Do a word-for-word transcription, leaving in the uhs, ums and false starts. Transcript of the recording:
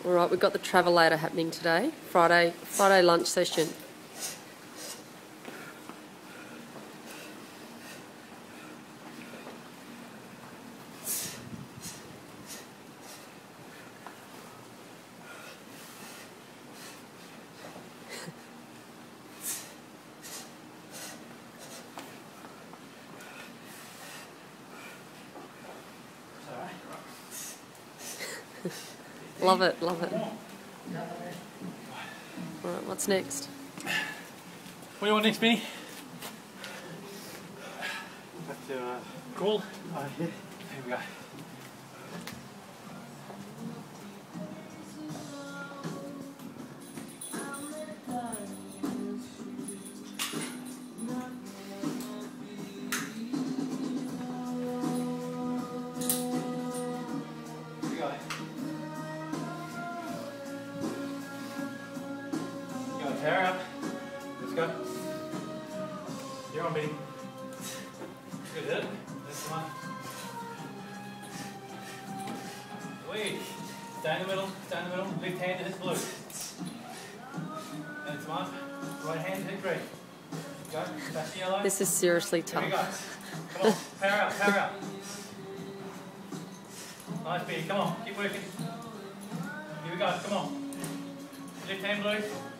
All right, we've got the Travelator happening today, Friday, Friday lunch session. Love it, love it. All right, what's next? What do you want next, Benny? Have to uh, Crawl? oh, yeah. Here we go. Power up. Let's go. You're on, Benny. Good hit. That's the one. Wait. Stay in the middle. Stay in the middle. Left hand hits blue. That's one. Right hand hit green. Go. Touch the yellow. This is seriously Here we go. tough. Come on. Power up. Power up. Nice, Benny. Come on. Keep working. Here we go. Come on. Left hand blue.